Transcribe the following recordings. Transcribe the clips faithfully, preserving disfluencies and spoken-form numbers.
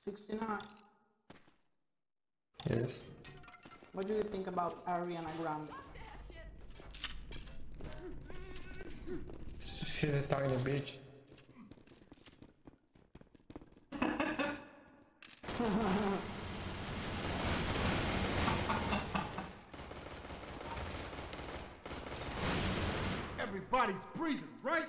sixty-nine. Yes. What do you think about Ariana Grande? She's a tiny bitch. Everybody's breathing, right?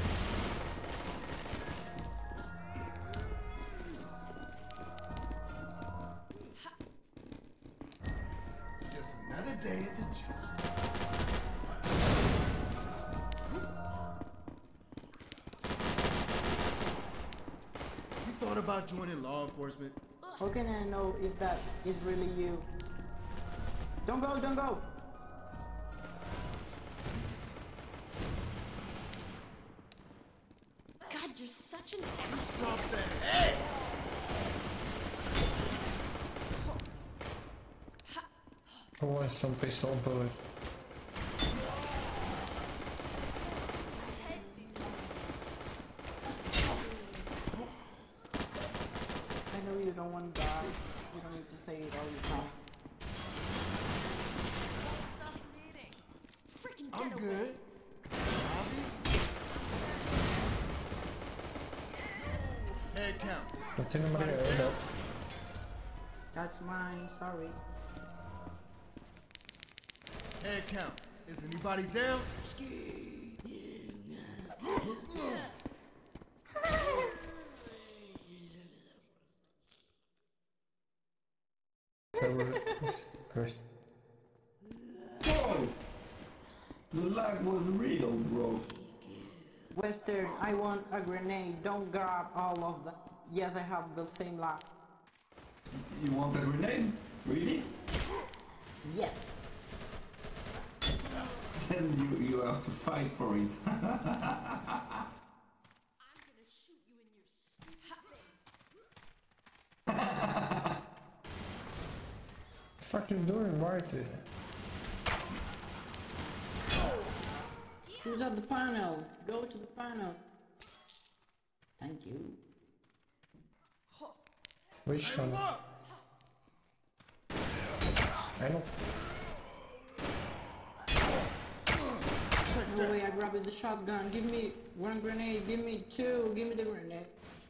Just another day at the gym. You thought about joining law enforcement? How can I know if that is really you? Don't go, don't go! God, you're such an You stop that head! I want some pistol bullets. I know you don't want to die. You don't need to say it all the time. Stop bleeding. Freaking I'm get good. away. Head count. Non tiene mai vedo. That's mine, sorry. Head count. Is anybody down? Server is cursed. Whoa! The lag was real, bro. Western, I want a grenade. Don't grab all of them. Yes, I have the same lock. You want a grenade? Really? Yes. Then you, you have to fight for it. I'm gonna shoot you in your stupid face. What the fuck you doing, Marty? Who's at the panel? Go to the panel. Thank you. Which Hey, one? look! I know. No way, I grabbed the shotgun. Give me one grenade. Give me two. Give me the grenade.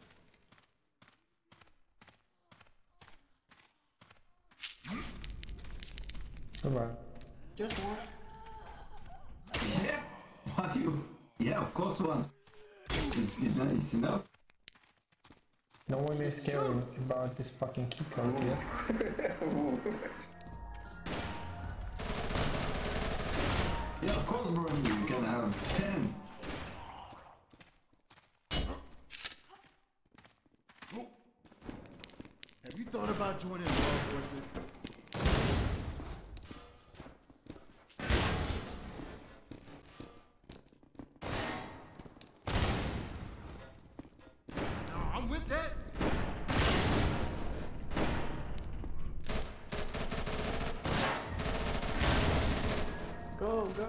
Come on. Just one. Yeah. What you? Yeah, of course one. It's, it's enough. No one is caring about this fucking key card yet. Yeah, of course, bro. You can have ten. Have you thought about joining law enforcement? No, I'm with that. Go, go.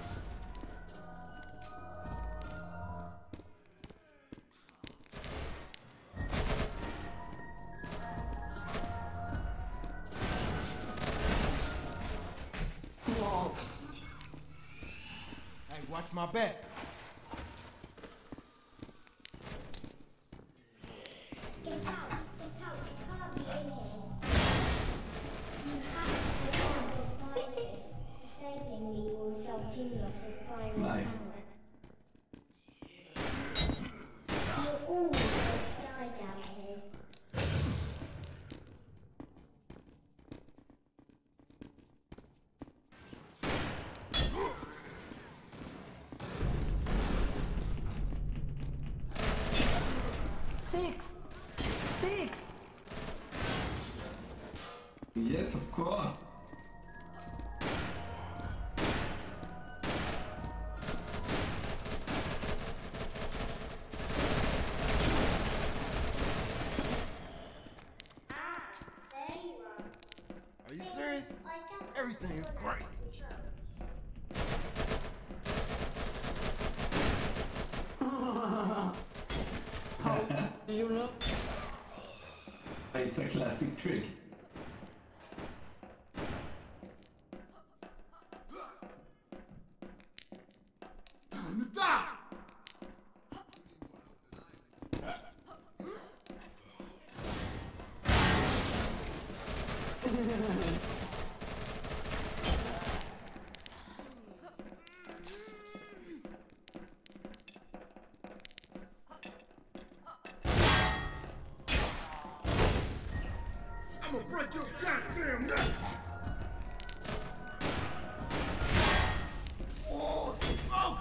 Whoa. Hey, watch my back. Get out! Get out! You can't be in here. You have to learn to fight this. Saving me will result in loss of primary Nice. power. You're all going to die down here. Six. Six. Yes, of course. Ah, there you are. Are you serious? I can Everything is great. How do you know? It's a classic trick. Time to die! I'm gonna break your goddamn neck! Oh, smoke!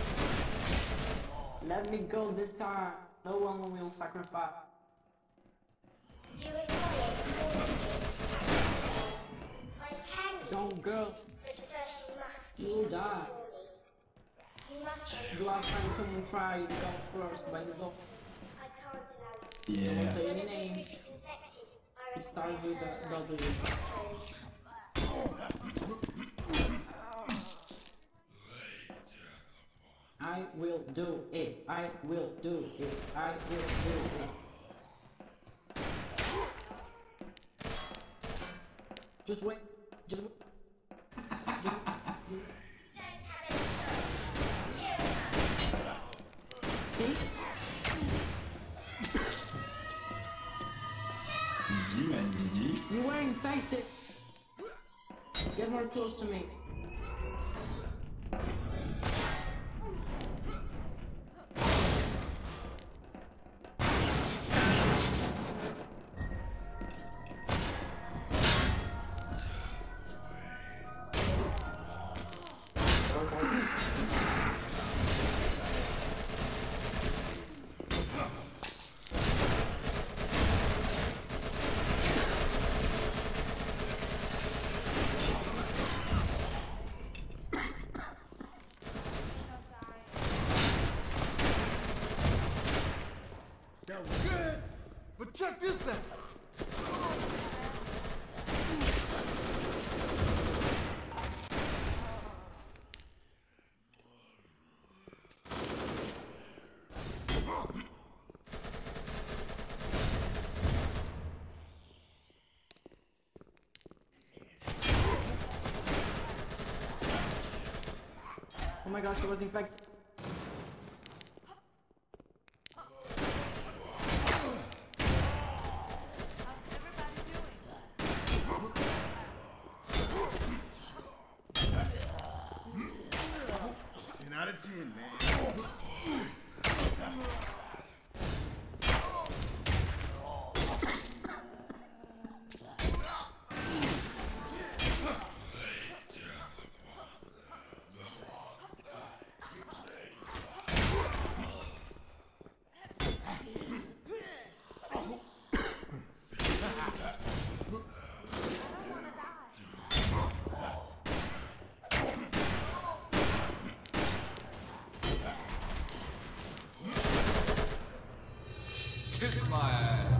Let me go this time. No one will sacrifice. You require I can Don't go. but first you must You will die. You must The last time someone tried, got crushed by the dog. I can't allow you. Don't Yeah. say any names. Disinfected. I It starts with a W. I will do it. I will do it. I will do it. Just wait. Just wait. Just See? G G, man, G G. You were infected. Get more close to me. That was good, but check this out. Oh my gosh, he was infected. ten out of ten, man. Kiss my ass.